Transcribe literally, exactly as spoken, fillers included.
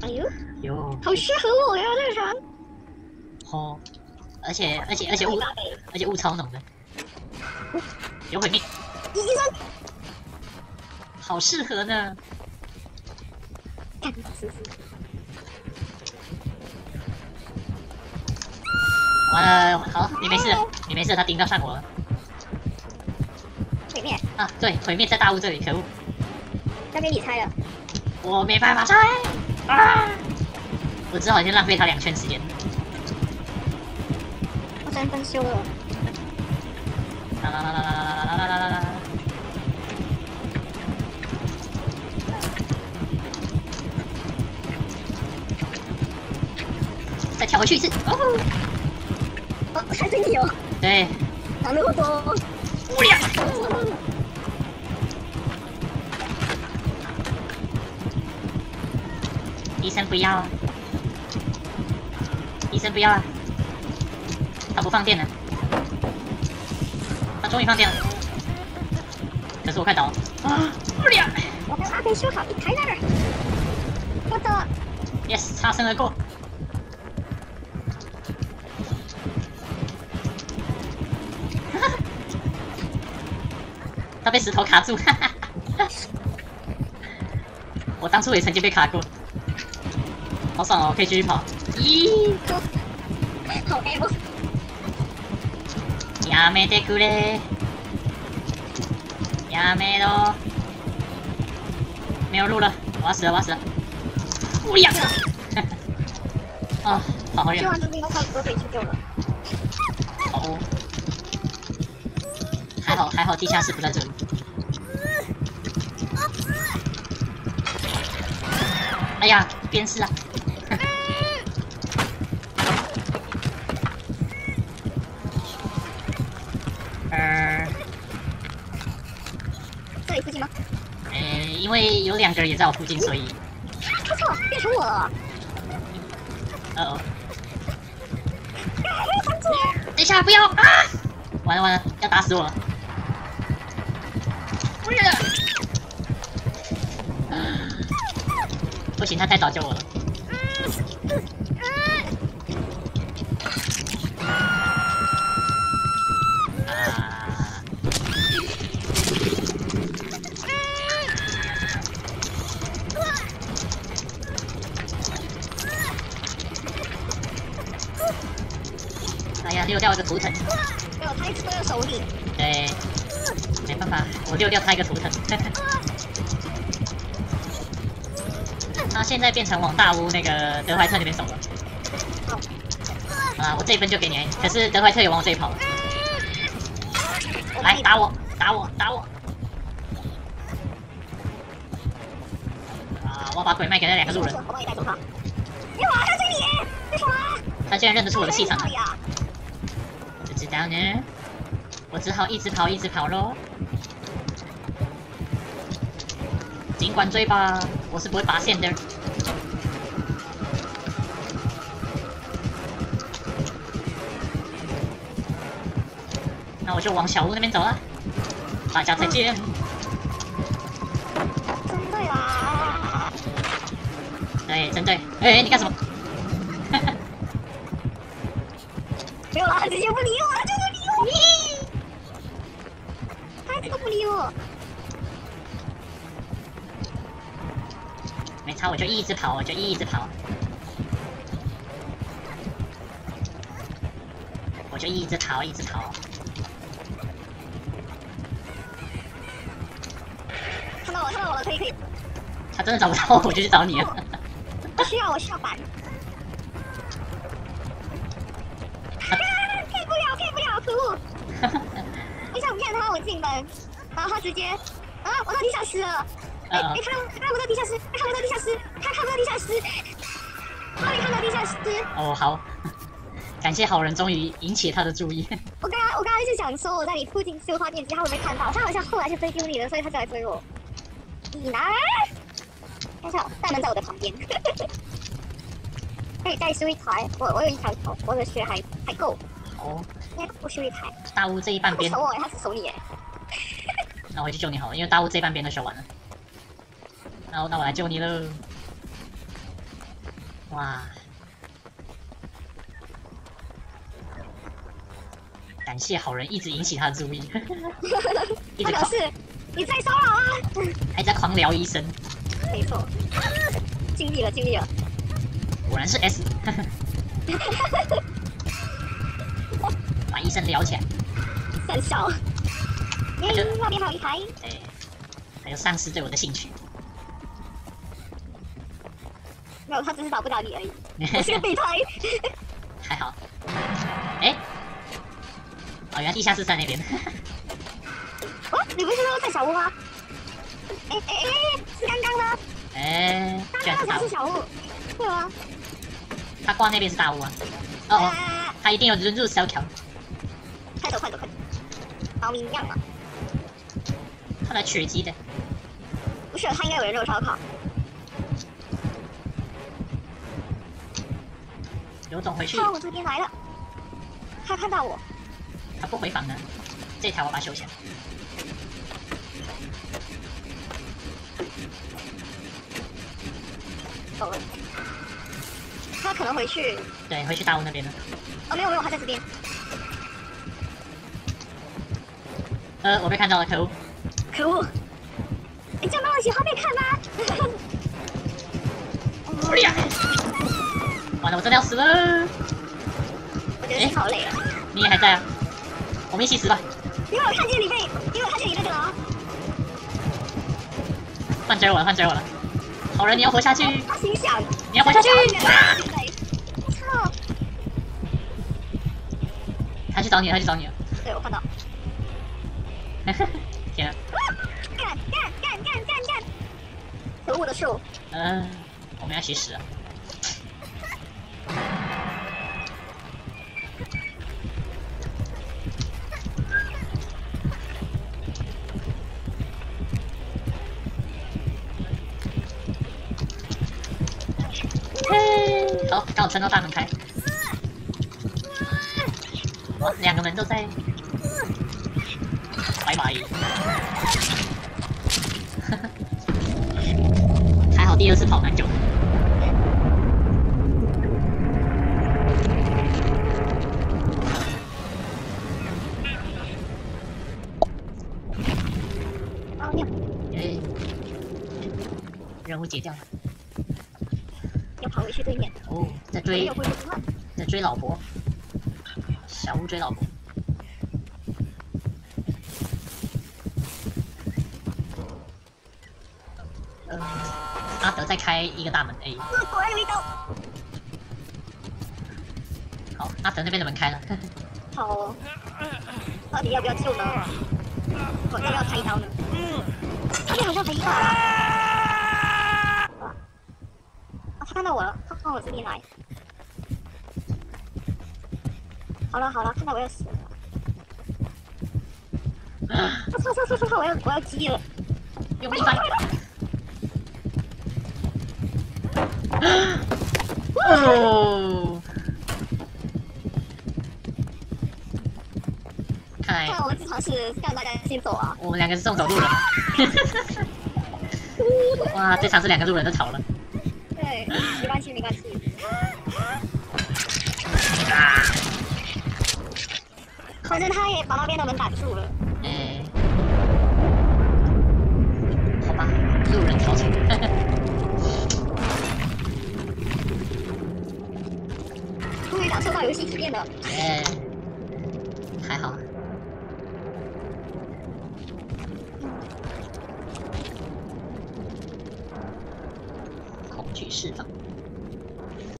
哎呦， 哟， 好适合我呀，这个船。 哦，而且而且而且雾，而且雾超浓的，有毁灭， 医生， 好适合呢。 干死死。 完了，好，你没事，你没事，他盯到上我了。 毁灭啊，对，毁灭在大雾这里，可恶！ 交给你猜了。 我没办法猜啊！我只好先浪费他两圈时间。 我三分修了。 啦啦啦啦啦啦啦啦啦啦！再跳回去一次。哦， 哦，还是你哦。 对。 长那么多。 无聊。医生不要啊！医生不要啊！他不放电了，他终于放电了。可是我快倒了啊！不了。 我跟阿飞修好一台那儿。我的。 Yes， 擦身而过。他被石头卡住，哈哈哈。我当初也曾经被卡过。好爽哦，可以继续跑。咦， 好 emo。 やめてくれ。やめろ。没有路了，我要死了，我要死了。不要！啊，跑好远。 救完这边都差不多可以去救了。 好哦。还好还好，地下室不在这里。哎呀，鞭尸啊！呃， 这里附近吗？ 呃，因为有两个人也在我附近，所以。 不错，变成我了。 呃哦。等一下，不要啊！完了完了，要打死我了！不是。不行，他太早救我了。啊！哎呀，溜掉一个图腾。 没有，他一直都在手里。 对，没办法，我溜掉他一个图腾。他现在变成往大屋那个德怀特那边走了。啊，我这一分就给你，可是德怀特也往我这里跑了。来打我，打我，打我！啊，我把鬼卖给那两个路人。 我帮你带走他。你好，他追你，为什么？ 他竟然认得出我的气场了。不知道呢，我只好一直跑，一直跑咯。尽管追吧，我是不会拔线的。那我就往小屋那边走了。大家再见。 针对啦。 对，针对。哎，你干什么？ 没有啦，他直接不理我，他就不理我。他一直都不理我。 没差，我就一直跑，我就一直跑，我就一直跑，一直跑。 看到我，看到我了，可以可以。 他真的找不到我，我就去找你了。 不需要，我需要板。啊！骗不了，骗不了，可恶！你想骗他，我进门，然后他直接啊，我到地下室了。哎哎，他他看不到地下室，他看不到地下室，他看不到地下室，他没看到地下室。 哦，好，感谢好人终于引起他的注意。 我刚刚我刚刚一直想说我在你附近修花电机，他会不会看到？他好像后来是追丢你的，所以他才来追我。你呢？看一下，大门在我的旁边。可以再修一台，我我有一台，我的血还还够。 哦， 应该多修一台。 大屋这一半边。 他守我，他是守你哎。 那我回去救你好了，因为大屋这半边都修完了。那那我来救你喽。 哇！感谢好人一直引起他的注意，一直狂他表示你在骚扰啊， 还在狂聊医生， 没错，尽力了，尽力了。 果然是 S， 把医生聊起来。 三小，耶，那边还有一台。 哎，还有丧失对我的兴趣。 没有，他只是打不打你而已。我是个备胎。 还好。哎，哦，原来地下室在那边。 哦，你不是说在小屋吗？哎哎哎，是刚刚吗？ 哎，居然是大屋刚刚才是。小屋，对吗？ 他挂那边是大屋啊。哦哦， 啊， 他一定有人入小桥。 快走快走快走，猫咪一样嘛。 他来取鸡的。 不是，他应该有人肉烧烤。 刘总回去， 看我这边来了，他看到我， 他不回房呢。这台我把它修起来。 走了。他可能回去。 对，回去大屋那边了。 哦，没有没有，他在这边。 呃，我被看到了，可恶！ 可恶！你这样帮我喜欢被看吗？ 哎呀！完了，我真的要死了！ 我觉得是好累啊。 你也还在啊？我们一起死吧！ 因为我看见你被，因为我看见你那个了。 换追我了，换追我了！好人，你要活下去！ 他心想， 你要活下去！ 我操！ 他去找你了，他去找你了！ 对，我看到。 天啊！ 干干干干干干！可恶的树！ 嗯，我们要去死啊！好，刚好撑到大门开。哇，两个门都在。拜拜。还好第二次跑蛮久的。 哦，妙！ 耶！任务解掉了。 要跑回去对面。 哦，在追又，回不了。 在追老婆。小屋追老婆。呃，阿德再开一个大门，哎， 果然有一刀。 好，阿德那边的门开了。 好哦。到底要不要救呢？我要不要开一刀呢？那边好像还一刀。啊！他看到我了，他往我这边来。好了好了，看到我要死了。我操操操操操！我要我要急了。 用一翻。哦！看来看我们这场是让大家先走啊。 我们两个是送走路人。哇，这场是两个路人都吵了。 对，没关系没关系。反正他也把那边的门挡住了。 哎，好吧，路人调情。 终于感受到游戏体验了。 哎，还好。恐惧释放。